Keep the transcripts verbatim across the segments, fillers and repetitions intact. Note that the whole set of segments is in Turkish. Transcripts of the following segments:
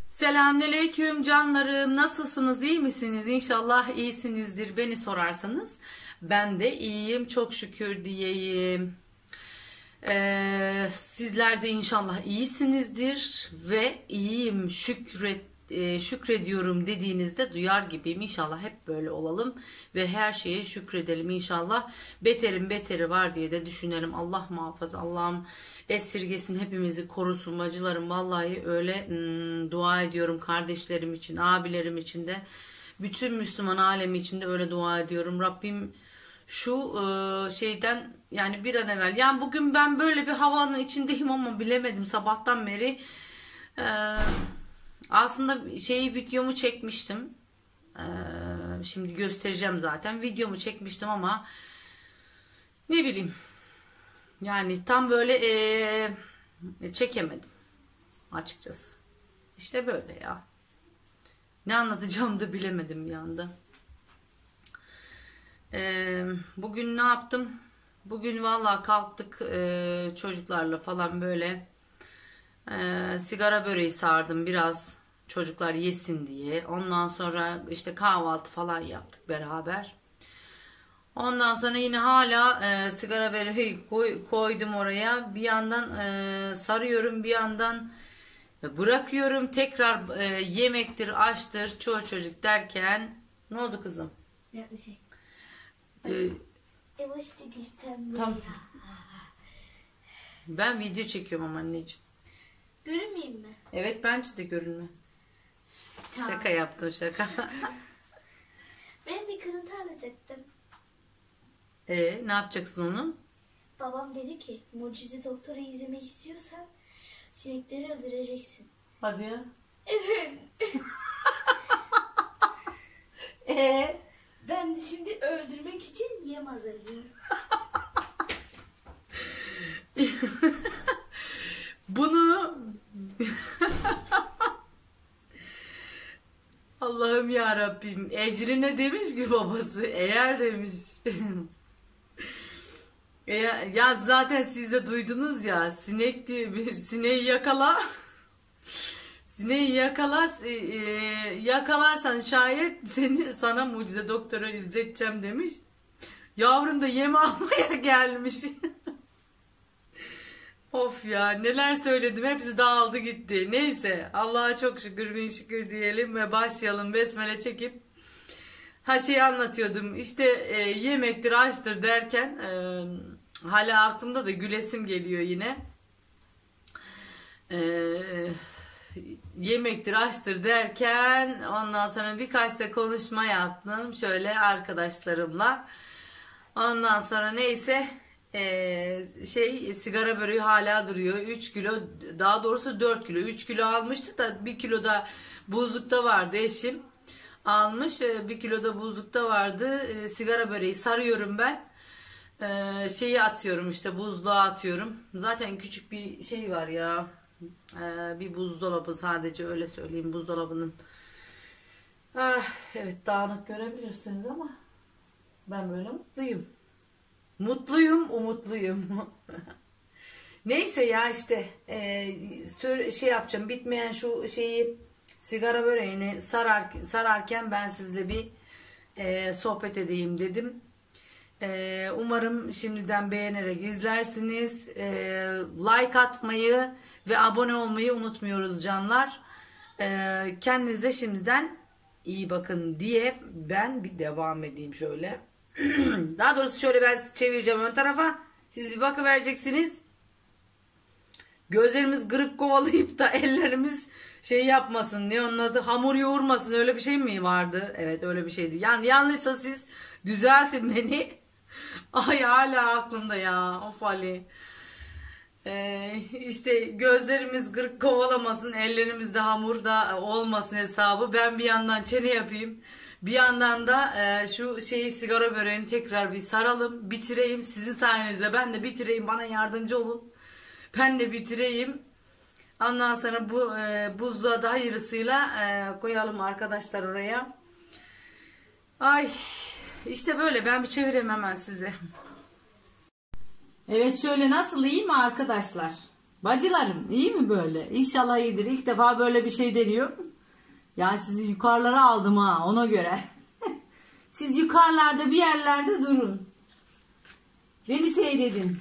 Selamünaleyküm canlarım. Nasılsınız? İyi misiniz? İnşallah iyisinizdir. Beni sorarsanız ben de iyiyim. Çok şükür diyeyim. Ee, sizler de inşallah iyisinizdir ve iyiyim şükret e, şükrediyorum dediğinizde duyar gibiyim. İnşallah hep böyle olalım ve her şeye şükredelim inşallah. Beterin beteri var diye de düşünelim. Allah muhafaza, Allah'ım esirgesin, hepimizi korusun bacılarım. Vallahi öyle hmm, dua ediyorum kardeşlerim için, abilerim için de, bütün Müslüman alemi için de öyle dua ediyorum. Rabbim şu e, şeyden, yani bir an evvel, yani bugün ben böyle bir havanın içindeyim ama bilemedim sabahtan beri. E, aslında şeyi videomu çekmiştim. E, şimdi göstereceğim zaten. Videomu çekmiştim ama ne bileyim. Yani tam böyle e, çekemedim açıkçası. İşte böyle ya. Ne anlatacağımı da bilemedim bir anda. E, bugün ne yaptım? Bugün vallahi kalktık e, çocuklarla falan böyle e, sigara böreği sardım biraz, çocuklar yesin diye. Ondan sonra işte kahvaltı falan yaptık beraber. Ondan sonra yine hala e, sigara böreği koy, koydum oraya. Bir yandan e, sarıyorum, bir yandan bırakıyorum. Tekrar e, yemektir, açtır, çoğu çocuk derken ne oldu kızım? Ne bir şey. Ee, Yavaşlık istem Tam. Ben video çekiyorum ama anneciğim. Görünmeyeyim mi? Evet, bence de görünme. Tamam. Şaka yaptım, şaka. Ben bir kırıntı alacaktım. Ee, ne yapacaksın onu? Babam dedi ki mucize doktora izlemek istiyorsan sinekleri öldüreceksin. Hadi ya. Evet. Ee? Ben de şimdi öldürmek için yem hazırlıyorum. Bunu Allah'ım ya Rabbim, ecrine demiş ki babası, eğer demiş. ya, ya zaten siz de duydunuz ya, sinek diye bir sineği yakala. Sineği yakala, e, yakalarsan şayet seni, sana mucize doktoru izleteceğim demiş. Yavrum da yem almaya gelmiş. Of ya, neler söyledim, hepsi dağıldı gitti. Neyse, Allah'a çok şükür bin şükür diyelim ve başlayalım besmele çekip. Ha şeyi anlatıyordum işte, e, yemektir açtır derken e, hala aklımda da gülesim geliyor yine. Eee yemektir açtır derken ondan sonra birkaç da konuşma yaptım şöyle arkadaşlarımla. Ondan sonra neyse ee, şey sigara böreği hala duruyor. üç kilo, daha doğrusu dört kilo. üç kilo almıştı da bir kilo da buzlukta vardı, eşim almış. bir kilo da buzlukta vardı. E, sigara böreği sarıyorum ben. E, şeyi atıyorum işte, buzluğa atıyorum. Zaten küçük bir şey var ya. Ee, bir buzdolabı, sadece öyle söyleyeyim, buzdolabının. Ah, evet, dağınık görebilirsiniz ama ben böyle mutluyum. Mutluyum, umutluyum. Neyse ya işte e, şey yapacağım, bitmeyen şu şeyi, sigara böreğini sarar, sararken ben sizle bir e, sohbet edeyim dedim. E, umarım şimdiden beğenerek izlersiniz. E, like atmayı ve abone olmayı unutmuyoruz canlar. Ee, kendinize şimdiden iyi bakın diye ben bir devam edeyim şöyle. Daha doğrusu şöyle ben çevireceğim ön tarafa. Siz bir bakıvereceksiniz. Gözlerimiz kırık kovalayıp da ellerimiz şey yapmasın. Ne onun adı? Hamur yoğurmasın. Öyle bir şey mi vardı? Evet, öyle bir şeydi. Yani yanlışsa siz düzeltin beni. Ay, hala aklımda ya. Of Ali. Ee, işte gözlerimiz gırk kovalamasın, ellerimizde hamurda olmasın hesabı. Ben bir yandan çene yapayım, bir yandan da e, şu şeyi, sigara böreğini tekrar bir saralım, bitireyim. Sizin sayenizde ben de bitireyim, bana yardımcı olun, ben de bitireyim. Ondan sonra bu e, buzluğa da hayırlısıyla e, koyalım arkadaşlar oraya. Ay, işte böyle, ben bir çevireyim hemen size. Evet, şöyle nasıl, iyi mi arkadaşlar? Bacılarım iyi mi böyle? İnşallah iyidir. İlk defa böyle bir şey deniyor. Yani sizi yukarılara aldım ha, ona göre. Siz yukarılarda bir yerlerde durun. Beni seyredin.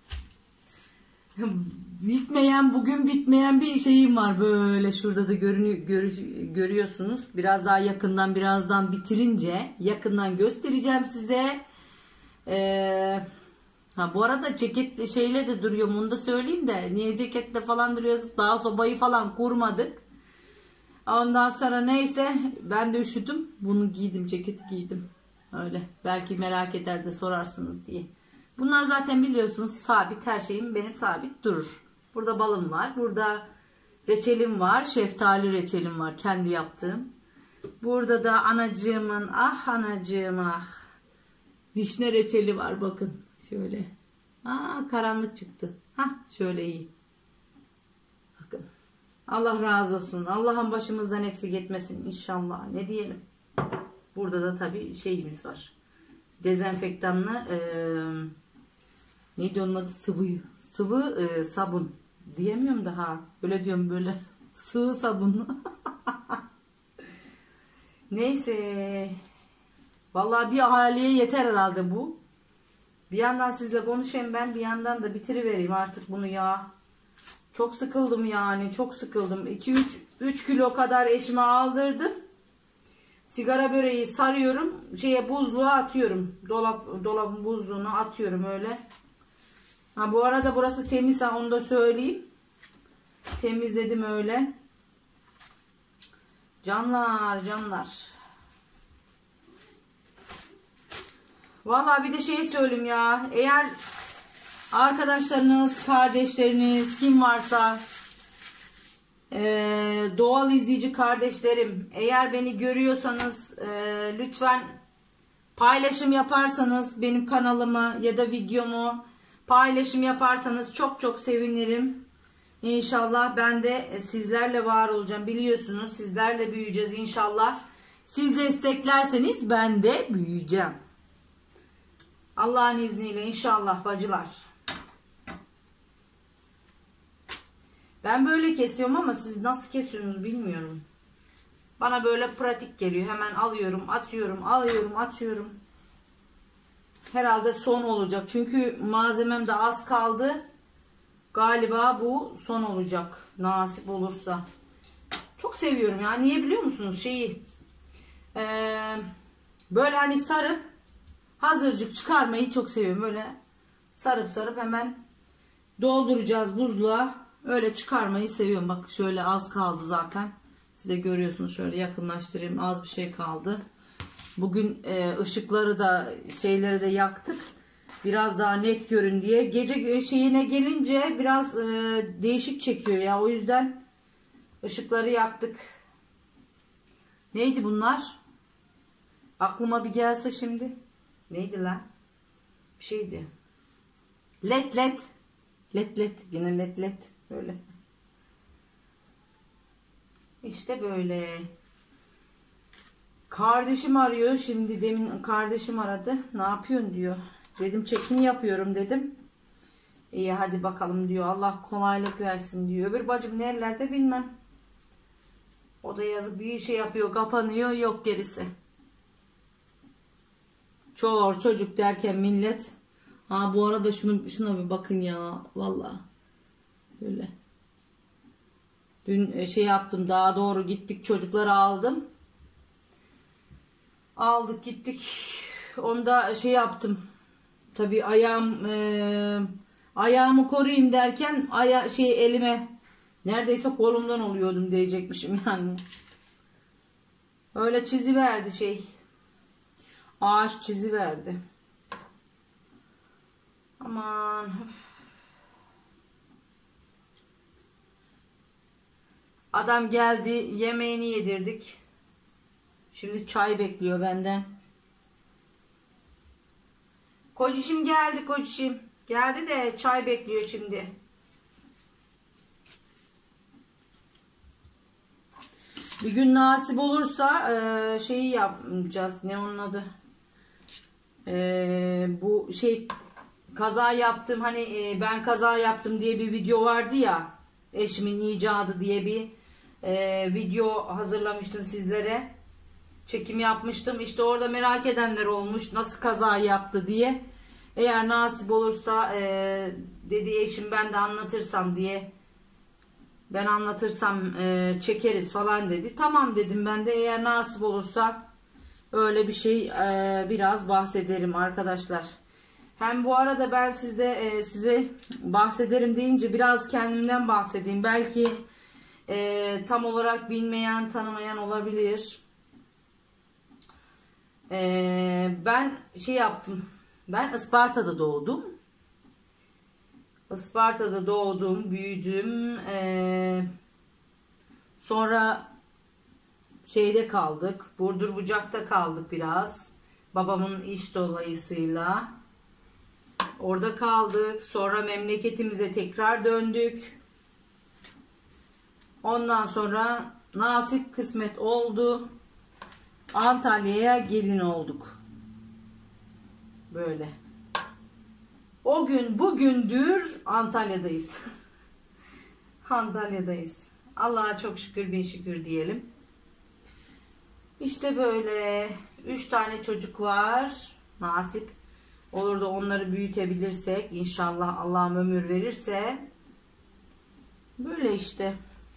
Bitmeyen, bugün bitmeyen bir şeyim var böyle, şurada da görünüyor, gör, görüyorsunuz. Biraz daha yakından, birazdan bitirince yakından göstereceğim size. Ee, ha bu arada ceketle şeyle de duruyorum, onu da söyleyeyim de, niye ceketle falan duruyoruz? Daha sobayı falan kurmadık. Ondan sonra neyse, ben de üşüdüm. Bunu giydim, ceketi giydim. Öyle. Belki merak eder de sorarsınız diye. Bunlar zaten biliyorsunuz sabit, her şeyim benim sabit durur. Burada balım var. Burada reçelim var. Şeftali reçelim var. Kendi yaptığım. Burada da anacığımın, ah anacığım ah, vişne reçeli var, bakın. Şöyle. Aa, karanlık çıktı. Hah, şöyle iyi. Bakın. Allah razı olsun. Allah'ın başımızdan eksik etmesin inşallah. Ne diyelim. Burada da tabii şeyimiz var. Dezenfektanlı e, neydi onun adı? Sıvı. Sıvı e, sabun. Diyemiyorum daha. Öyle diyorum böyle. Sıvı sabun. Neyse. Vallahi bir ahaliye yeter herhalde bu. Bir yandan sizle konuşayım ben. Bir yandan da bitirivereyim artık bunu ya. Çok sıkıldım yani. Çok sıkıldım. iki üç kilo kadar eşime aldırdım. Sigara böreği sarıyorum. Şeye, buzluğa atıyorum. Dolap, dolabın buzluğuna atıyorum öyle. Ha bu arada burası temiz, ha onu da söyleyeyim. Temizledim öyle. Canlar canlar. Vallahi bir de şey söyleyeyim ya. Eğer arkadaşlarınız, kardeşleriniz kim varsa, Ee, doğal izleyici kardeşlerim, eğer beni görüyorsanız e, lütfen paylaşım yaparsanız benim kanalımı ya da videomu paylaşım yaparsanız çok çok sevinirim. İnşallah ben de sizlerle var olacağım, biliyorsunuz sizlerle büyüyeceğiz inşallah. Siz desteklerseniz ben de büyüyeceğim. Allah'ın izniyle inşallah bacılar. Ben böyle kesiyorum ama siz nasıl kesiyorsunuz bilmiyorum. Bana böyle pratik geliyor. Hemen alıyorum, atıyorum, alıyorum, atıyorum. Herhalde son olacak. Çünkü malzemem de az kaldı. Galiba bu son olacak. Nasip olursa. Çok seviyorum ya. Niye biliyor musunuz? Şeyi. Ee, böyle hani sarıp hazırcık çıkarmayı çok seviyorum. Böyle sarıp sarıp hemen dolduracağız buzluğa. Öyle çıkarmayı seviyorum. Bak şöyle az kaldı zaten. Siz de görüyorsunuz. Şöyle yakınlaştırayım. Az bir şey kaldı. Bugün e, ışıkları da şeyleri de yaktık. Biraz daha net görün diye. Gece şeyine gelince biraz e, değişik çekiyor ya. O yüzden ışıkları yaktık. Neydi bunlar? Aklıma bir gelse şimdi. Neydi lan? Bir şeydi. Led led. Led led. Yine led led. Böyle. İşte böyle. Kardeşim arıyor. Şimdi demin kardeşim aradı. Ne yapıyorsun diyor. Dedim çekim yapıyorum dedim. İyi hadi bakalım diyor. Allah kolaylık versin diyor. Öbür bacım nerelerde bilmem. O da yazık bir şey yapıyor. Kapanıyor. Yok gerisi. Çor çocuk derken millet. Ha bu arada şunu, şuna bir bakın ya. Vallahi. Böyle. Dün şey yaptım. Daha doğru gittik. Çocukları aldım. Aldık gittik. Onda şey yaptım. Tabii ayağım e, ayağımı koruyayım derken aya şey elime neredeyse kolumdan oluyordum diyecekmişim yani. Öyle çiziverdi şey. Ağaç çiziverdi. Aman. Adam geldi, yemeğini yedirdik. Şimdi çay bekliyor benden. Kocişim geldi, kocişim. Geldi de çay bekliyor şimdi. Bir gün nasip olursa e, şeyi yapacağız. Ne onun adı? E, bu şey kaza yaptım, hani e, ben kaza yaptım diye bir video vardı ya, eşimin icadı diye bir e, video hazırlamıştım sizlere, çekim yapmıştım. İşte orada merak edenler olmuş, nasıl kaza yaptı diye. Eğer nasip olursa e, dedi eşim, ben de anlatırsam diye, ben anlatırsam e, çekeriz falan dedi. Tamam dedim ben de, eğer nasip olursa öyle bir şey e, biraz bahsederim arkadaşlar. Hem bu arada ben sizde e, size bahsederim deyince biraz kendimden bahsedeyim. Belki e, tam olarak bilmeyen, tanımayan olabilir. E, ben şey yaptım. Ben Isparta'da doğdum. Isparta'da doğdum, büyüdüm. E, sonra şeyde kaldık. Burdurbucak'ta kaldık biraz. Babamın iş dolayısıyla. Orada kaldık. Sonra memleketimize tekrar döndük. Ondan sonra nasip kısmet oldu. Antalya'ya gelin olduk. Böyle. O gün bugündür Antalya'dayız. Antalya'dayız. Allah'a çok şükür, bin şükür diyelim. İşte böyle. Üç tane çocuk var. Nasip olur da onları büyütebilirsek, inşallah Allah'ım ömür verirse. Böyle işte.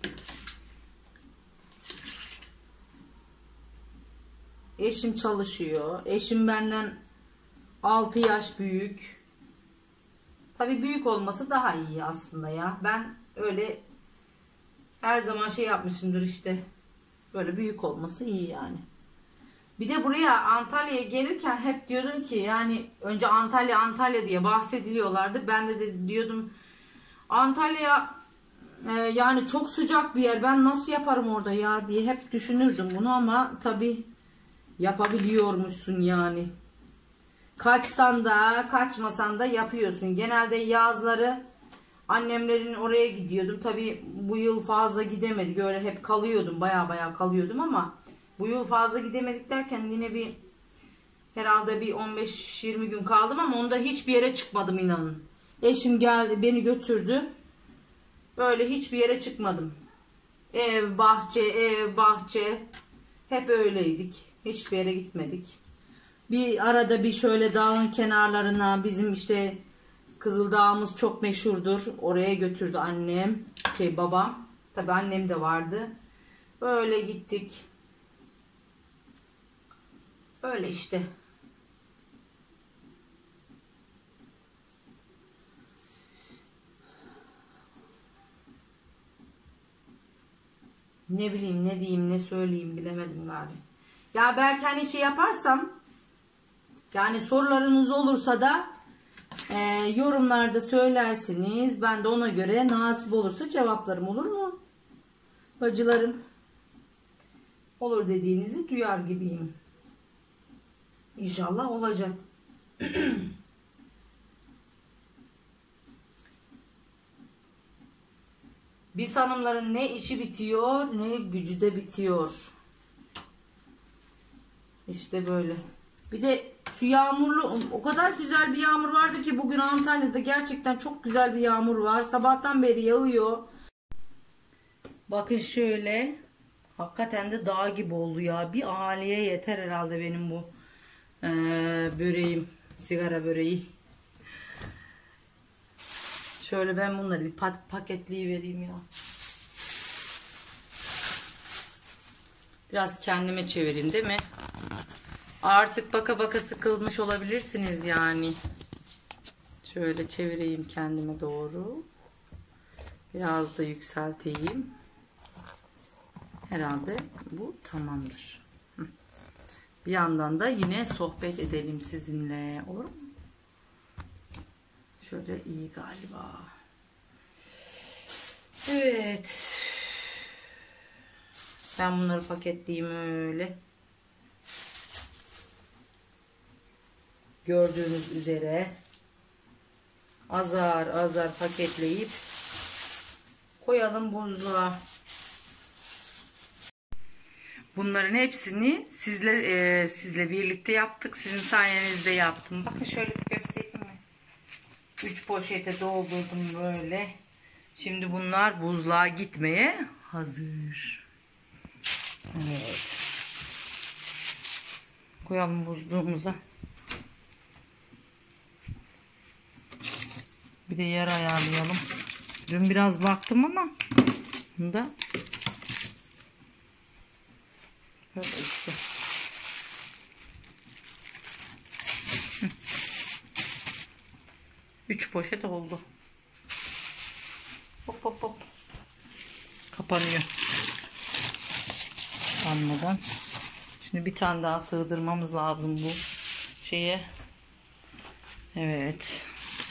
Eşim çalışıyor. Eşim benden altı yaş büyük. Tabii büyük olması daha iyi aslında ya. Ben öyle her zaman şey yapmışımdır işte. Böyle büyük olması iyi yani. Bir de buraya Antalya'ya gelirken hep diyordum ki, yani önce Antalya Antalya diye bahsediliyorlardı. Ben de, de diyordum Antalya e, yani çok sıcak bir yer. Ben nasıl yaparım orada ya diye hep düşünürdüm bunu, ama tabii yapabiliyormuşsun yani. Kaçsan da kaçmasan da yapıyorsun. Genelde yazları annemlerin oraya gidiyordum. Tabii bu yıl fazla gidemedik. Öyle hep kalıyordum. Baya baya kalıyordum ama bu yıl fazla gidemedik derken yine bir herhalde bir on beş yirmi gün kaldım, ama onda hiçbir yere çıkmadım inanın. Eşim geldi beni götürdü. Böyle hiçbir yere çıkmadım. Ev, bahçe, ev, bahçe. Hep öyleydik. Hiçbir yere gitmedik. Bir arada bir şöyle dağın kenarlarına, bizim işte Kızıldağ'ımız çok meşhurdur. Oraya götürdü annem, şey babam. Tabii annem de vardı. Böyle gittik. Öyle işte. Ne bileyim, ne diyeyim, ne söyleyeyim bilemedim galiba. Ya belki hani şey yaparsam, yani sorularınız olursa da e, yorumlarda söylersiniz. Ben de ona göre nasip olursa cevaplarım, olur mu? Bacılarım. Olur dediğinizi duyar gibiyim. İnşallah olacak. Biz hanımların ne işi bitiyor ne gücü de bitiyor. İşte böyle. Bir de şu yağmurlu, o kadar güzel bir yağmur vardı ki bugün Antalya'da, gerçekten çok güzel bir yağmur var. Sabahtan beri yağıyor. Bakın şöyle. Hakikaten de dağ gibi oldu ya. Bir aileye yeter herhalde benim bu ee, böreğim. Sigara böreği. Şöyle ben bunları bir paketleyivereyim ya. Biraz kendime çevireyim değil mi? Artık baka baka sıkılmış olabilirsiniz yani. Şöyle çevireyim kendime doğru. Biraz da yükselteyim. Herhalde bu tamamdır. Bir yandan da yine sohbet edelim sizinle. Olur mu? Şöyle iyi galiba. Evet. Ben bunları paketleyeyim öyle. Gördüğünüz üzere azar azar paketleyip koyalım buzluğa. Bunların hepsini sizle e, sizle birlikte yaptık. Sizin sayenizde yaptım. Bakın şöyle bir göstereyim mi? poşete doldurdum böyle. Şimdi bunlar buzluğa gitmeye hazır. Evet. Koyalım buzluğumuza. Bir de yer ayarlayalım. Dün biraz baktım ama bunda böyle işte. Üç poşet oldu. Hop hop hop. Kapanıyor. Anladım. Şimdi bir tane daha sığdırmamız lazım bu şeye. Evet.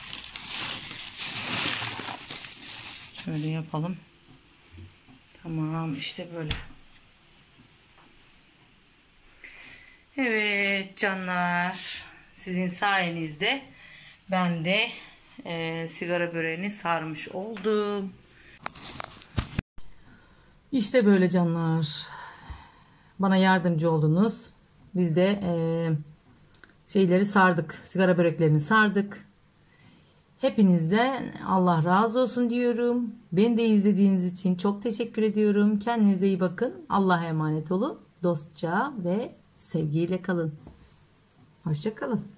Şöyle yapalım. Tamam işte böyle. Evet canlar. Sizin sayenizde ben de e, sigara böreğini sarmış oldum. İşte böyle canlar. Bana yardımcı oldunuz. Biz de e, şeyleri sardık. Sigara böreklerini sardık. Hepinizden Allah razı olsun diyorum. Beni de izlediğiniz için çok teşekkür ediyorum. Kendinize iyi bakın. Allah'a emanet olun. Dostça ve sevgiyle kalın. Hoşça kalın.